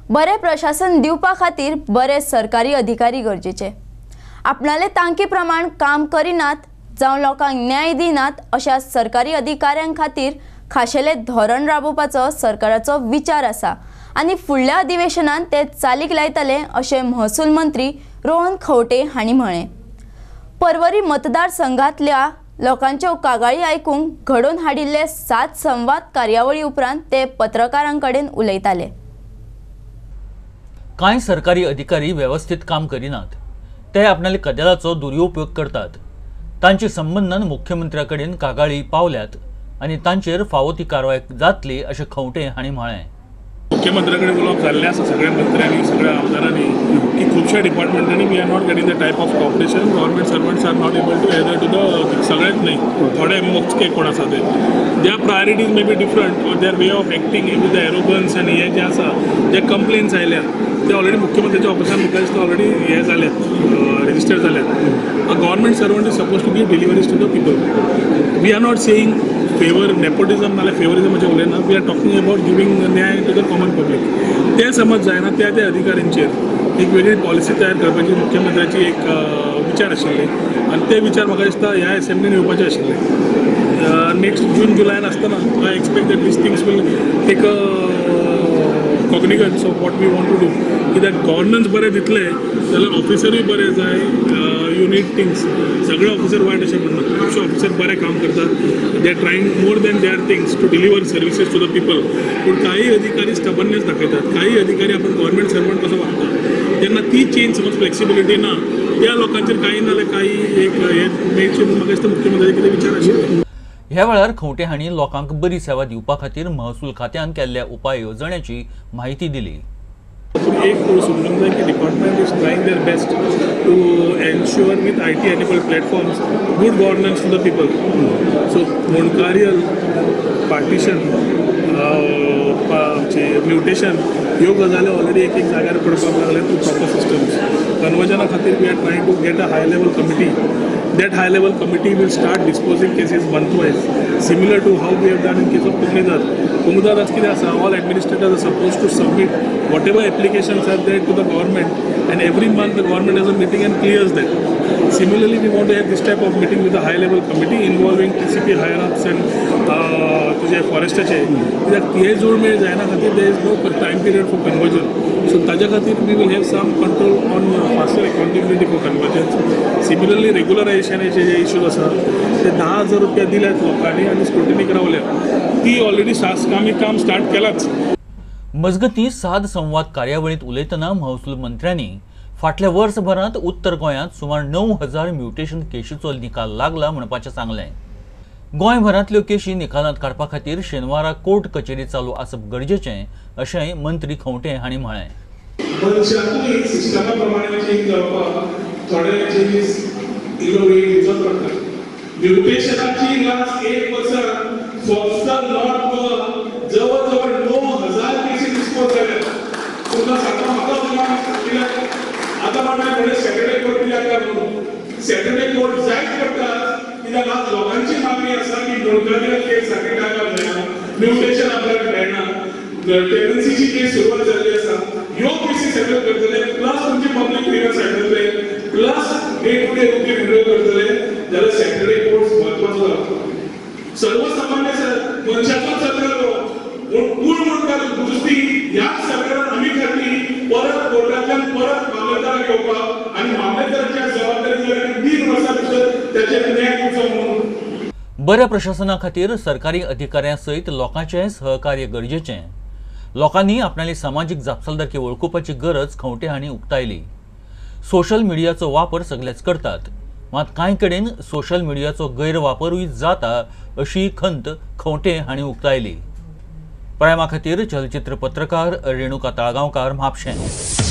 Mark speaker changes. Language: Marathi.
Speaker 1: बरे प्रशासन दिवपा खातीर बरे सरकारी अधिकारी गरजेचे। आपणाले तांकी प्रमाण काम करिनात जावं लोकांक न्याय दिनात अशा सरकारी अधिकाऱ्यां खातीर खाशेले धोरण राबोवपाचो सरकाराचो विचार आसा आनी फुडल्या अधिवेशनात ते चालीक लायतले अशें महसूल मंत्री रोहन खंवटे हांणी म्हळें। पर्वरी मतदारसंघातल्या लोकांच्यो कागाळी आयकूंक घडोवन हाडिल्ले 7 संवाद कार्यावळी उपरांत ते पत्रकारांकडेन उलयताले।
Speaker 2: कांय सरकारी अधिकारी व्यवस्थित काम करिनात, ते आपणाले कदेलाचो दुरुपयोग करतात। तांचे संबंधान मुख्यमंत्र्याकडेन कागाळी पावल्यात आनी तांचेर फावो ती कारवाय जातली अशें खंवटे हांणी म्हळें।
Speaker 3: मुख्यमंत्र्याकडे उलोवप जाल्लें आसा सगळ्या मंत्र्यांनी सगळ्या आमदारांनी की खुबश्या डिपार्टमेंटांनी we are not getting the type of cooperation. Government servants are not able to adhere to the सगळ्यात न्ही थोडे मोजके कोण आसा ते their priorities may be different or their way of acting with the arrogance आनी हे जे आसा जे कंप्लेन्स आयल्या ते ऑलरेडी मुख्यमंत्र्याच्या ऑफिसान मुखार दिसता ऑलरेडी हे जाल्यात रजिस्टर जाल्यात। A government servant is suppose to give deliveries to the people. We are not saying favour nepotism नाल्यार फेवरिजमाचें उलयना। We are talking about giving न्याय टू द कॉमन पब्लीक। ते समज जायना त्या अधिकाऱ्यांचेर एक वेगळी पॉलिसी तयार करपाची मुख्यमंत्र्याची एक विचार आशिल्ले आनी ते विचार म्हाका दिसता ह्या असेंब्लीन येवपाचे आशिल्ले। नेक्स्ट जून जुलायान आसतना I expect that these things will take cognizance of what we want to do. कित्याक गव्हर्नन्स बरें दितले जाल्यार ऑफिसरूय बरें जाय। यू नीड थिंग्स सगळे ऑफिसर वायट अशें म्हणना, खुबशे ऑफिसर बरें काम करतात। They are trying more than their things to deliver services to the people. पूण काही अधिकारी स्टबर्ननेस दाखयतात। काही अधिकारी आपण गव्हर्मेंट सर्वंट कसो वागता तेन्ना ती चेंज समज फ्लेक्सिबिलिटी ना त्या लोकांचेर काही नाल्यार काही एक हे मेळचे म्हूण म्हाका दिसता मुख्यमंत्र्याचे कितें विचार आशिल्ले।
Speaker 2: ह्या वेळार खंवटे हांणी लोकांक बरी सेवा दिवपा खातीर महसूल खात्यान केल्ल्या उपाय येवजण्याची माहिती दिली।
Speaker 3: एक समजूंक जाय की department is trying their best to ensure with IT enabled platforms good governance to the people. So मुणकारियल पार्टिशन म्युटेशन ह्यो गजाली ऑलरेडी एक जाग्यार पडपाक लागले टू प्रॉपर सिस्टम्स। कन्वर्जना खातीर we are trying to get a high level committee. That high level committee will start disposing cases month-wise, similar to how we have done in case of Kumudad. Kumudad as kida asa, all administrators are supposed to submit whatever applications are there to the government, and every month the government has a meeting and clears that. Similarly, we want to have this type of meeting with a high level committee involving TCP higher-ups and तुझे फॉरेस्टाचे कित्याक ते जोड मेळ जायना खातीर there is no time period for conversion. So ताज्या खातीर we will have some control on faster accountability for convergence. Similarly रेग्युलरायजेशनाचे जे इश्यूज आसा ते 10,000 रुपया दिल्यात लोकांनी आनी स्क्रुटिनीक रावल्या ती ऑलरेडी शासकांनी काम स्टार्ट केलाच।
Speaker 2: मजगतीं साद संवाद कार्यावळीत उलयतना महसूल मंत्र्यांनी फाटल्या वर्सभरांत उत्तर गोंयांत सुमार 9,000 म्युटेशन केशीचो निकाल लागला म्हणपाचें सांगलें। गोंयभरांतल्यो केशी निकालांत काडपा खातीर शेनवारा कोर्ट कचेरी चालू आसप गरजेचें अशेंय मंत्री खंवटे हांणी म्हळें।
Speaker 3: मनशाकूय सिस्टमा प्रमाणे चेंज जावपाक थोडे चेंजीस इनोवेट दिवचो पडटा। म्युटेशनाची लास्ट 1% फक्त नॉर्थ गोवा जवळ जवळ 9,000 केसी डिस्पोज जाल्यात। तुमकां सांगता म्हाका कित्याक आतां म्हाका सॅटर्डे कोर्ट दिल्यात काय म्हणून सॅटर्डे कोर्ट जायत पडटा कित्याक आज लोकांची मागणी आसा की मुणकारियल केस सारकें मेळना, म्युटेशन आपल्याक मेळना, टेंडन्सीची केस सुरवात जाल्ली आसा। ह्यो केसी सेटल करतले प्लस तुमची पब्लीक ग्रीवन्स हाडटले plus day to day routine handle करतले जाल्यार सॅटर्डे कोर्ट म्हत्वाचो जाता। सर्वसामान्य मनशाचो सरकार पूण मुणकार दुरुस्ती ह्याच सरकारान आमी खातीर परत कोर्टांतल्यान परत मामलेदाराक येवपाक आनी मामलेदाराच्या जबाबदारी जाल्यार 3 वर्सां भितर त्याचेर न्याय दिवचो म्हणून।
Speaker 2: बऱ्या प्रशासना खातीर सरकारी अधिकाऱ्यां सयत लोकांचें सहकार्य गरजेचें। लोकांनी आपणाली सामाजीक जापसालदारकी वळखुपाची गरज खंवटे हांणी उक्तायली। सोशल मिडियाचो वापर सगळेच करतात, मात कांय कडेन सोशल मिडियाचो गैरवापरूय जाता अशी खंत खंवटे हांणी उक्तायली। प्रायमा खातीर चलचित्र पत्रकार रेणुका ताळगांवकार म्हापशें।